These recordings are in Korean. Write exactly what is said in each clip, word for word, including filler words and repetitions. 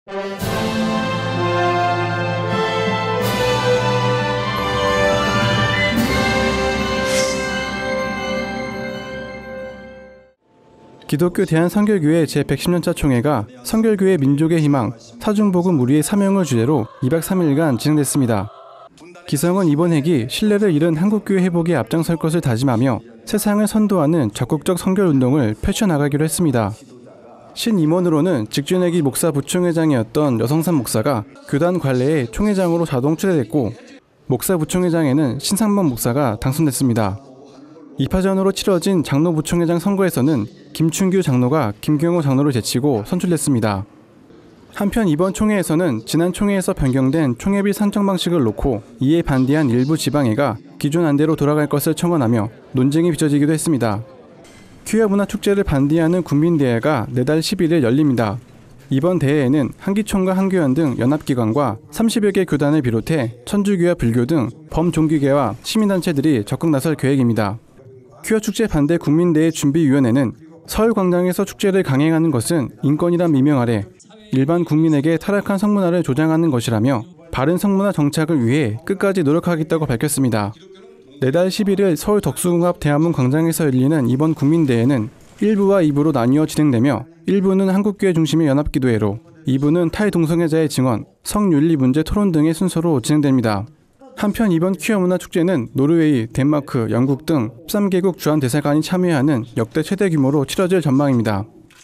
기독교 대한선결교회 제백십 년차 총회가 선결교회 민족의 희망, 사중복음 우리의 사명을 주제로 이박 삼일간 진행됐습니다. 기성은 이번 회기 신뢰를 잃은 한국교회 회복에 앞장설 것을 다짐하며 세상을 선도하는 적극적 선결운동을 펼쳐나가기로 했습니다. 신임원으로는 직준회기 목사 부총회장이었던 여성삼 목사가 교단 관례에 총회장으로 자동 추대됐고, 목사 부총회장에는 신상범 목사가 당선됐습니다. 이 파전으로 치러진 장로 부총회장 선거에서는 김춘규 장로가 김경호 장로를 제치고 선출됐습니다. 한편 이번 총회에서는 지난 총회에서 변경된 총회비 산정 방식을 놓고 이에 반대한 일부 지방회가 기존 안대로 돌아갈 것을 청원하며 논쟁이 빚어지기도 했습니다. 퀴어 문화 축제를 반대하는 국민대회가 내달 십일일 열립니다. 이번 대회에는 한기총과 한교연 등 연합기관과 삼십여 개 교단을 비롯해 천주교와 불교 등 범종교계와 시민단체들이 적극 나설 계획입니다. 퀴어 축제 반대 국민대회 준비위원회는 서울광장에서 축제를 강행하는 것은 인권이란 미명 아래 일반 국민에게 타락한 성문화를 조장하는 것이라며 바른 성문화 정착을 위해 끝까지 노력하겠다고 밝혔습니다. 내달 십일일 서울 덕수궁 대한문 광장에서 열리는 이번 국민대회는 일 부와 이 부로 나뉘어 진행되며 일 부는 한국교회 중심의 연합기도회로, 이 부는 탈동성애자의 증언, 성윤리 문제 토론 등의 순서로 진행됩니다. 한편 이번 퀴어 문화 축제는 노르웨이, 덴마크, 영국 등 십삼 개국 주한대사관이 참여하는 역대 최대 규모로 치러질 전망입니다.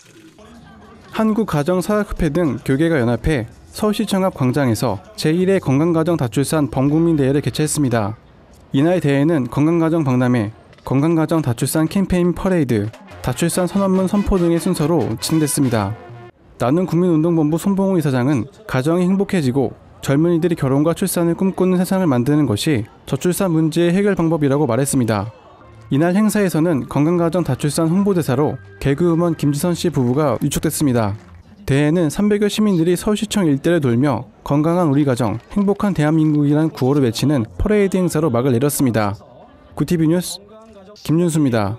한국가정사학협회 등 교계가 연합해 서울시청 앞 광장에서 제일회 건강가정 다출산 범국민대회를 개최했습니다. 이날 대회는 건강가정 박람회, 건강가정 다출산 캠페인 퍼레이드, 다출산 선언문 선포 등의 순서로 진행됐습니다. 나눔국민운동본부 손봉호 이사장은 가정이 행복해지고 젊은이들이 결혼과 출산을 꿈꾸는 세상을 만드는 것이 저출산 문제의 해결 방법이라고 말했습니다. 이날 행사에서는 건강가정 다출산 홍보대사로 개그우먼 김지선 씨 부부가 유축됐습니다. 대회는 삼백여 시민들이 서울시청 일대를 돌며 건강한 우리 가정, 행복한 대한민국이란 구호를 외치는 퍼레이드 행사로 막을 내렸습니다. 구티비 뉴스 김윤수입니다.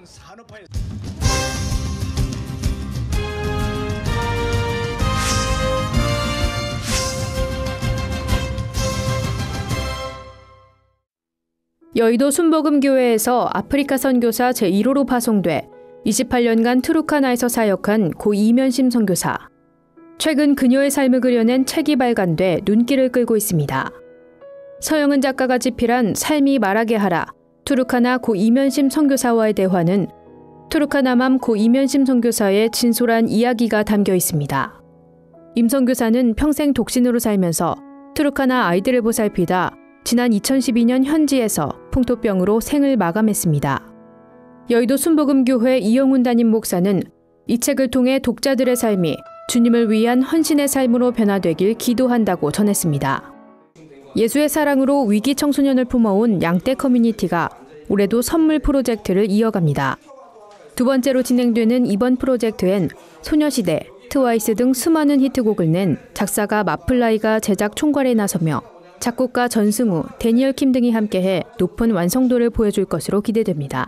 여의도 순복음교회에서 아프리카 선교사 제일 호로 파송돼 이십팔 년간 투르카나에서 사역한 고 이면심 선교사. 최근 그녀의 삶을 그려낸 책이 발간돼 눈길을 끌고 있습니다. 서영은 작가가 집필한 삶이 말하게 하라, 투르카나 고 이면심 선교사와의 대화는 투르카나맘 고 이면심 선교사의 진솔한 이야기가 담겨 있습니다. 임 선교사는 평생 독신으로 살면서 투르카나 아이들을 보살피다 지난 이천십이 년 현지에서 풍토병으로 생을 마감했습니다. 여의도 순복음교회 이영훈 담임 목사는 이 책을 통해 독자들의 삶이 주님을 위한 헌신의 삶으로 변화되길 기도한다고 전했습니다. 예수의 사랑으로 위기 청소년을 품어온 양떼 커뮤니티가 올해도 선물 프로젝트를 이어갑니다. 두 번째로 진행되는 이번 프로젝트엔 소녀시대, 트와이스 등 수많은 히트곡을 낸 작사가 마플라이가 제작 총괄에 나서며 작곡가 전승우, 데니얼 킴 등이 함께해 높은 완성도를 보여줄 것으로 기대됩니다.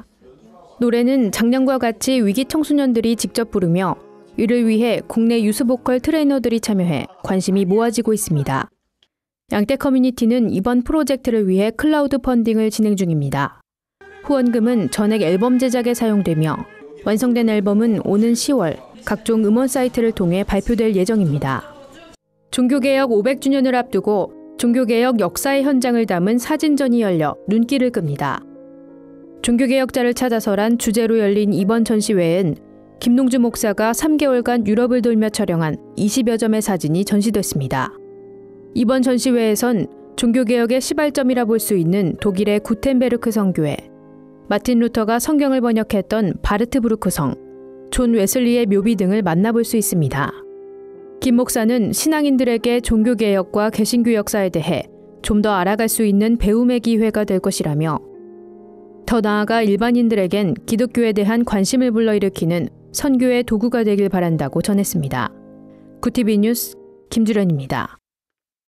노래는 작년과 같이 위기 청소년들이 직접 부르며 이를 위해 국내 유수 보컬 트레이너들이 참여해 관심이 모아지고 있습니다. 양떼 커뮤니티는 이번 프로젝트를 위해 클라우드 펀딩을 진행 중입니다. 후원금은 전액 앨범 제작에 사용되며 완성된 앨범은 오는 시월 각종 음원 사이트를 통해 발표될 예정입니다. 종교개혁 오백 주년을 앞두고 종교개혁 역사의 현장을 담은 사진전이 열려 눈길을 끕니다. 종교개혁자를 찾아서란 주제로 열린 이번 전시회엔 김동주 목사가 삼 개월간 유럽을 돌며 촬영한 이십여 점의 사진이 전시됐습니다. 이번 전시회에선 종교개혁의 시발점이라 볼 수 있는 독일의 구텐베르크 성교회, 마틴 루터가 성경을 번역했던 바르트부르크 성, 존 웨슬리의 묘비 등을 만나볼 수 있습니다. 김 목사는 신앙인들에게 종교개혁과 개신교 역사에 대해 좀 더 알아갈 수 있는 배움의 기회가 될 것이라며 더 나아가 일반인들에겐 기독교에 대한 관심을 불러일으키는 선교의 도구가 되길 바란다고 전했습니다. 구티비 뉴스 김주련입니다.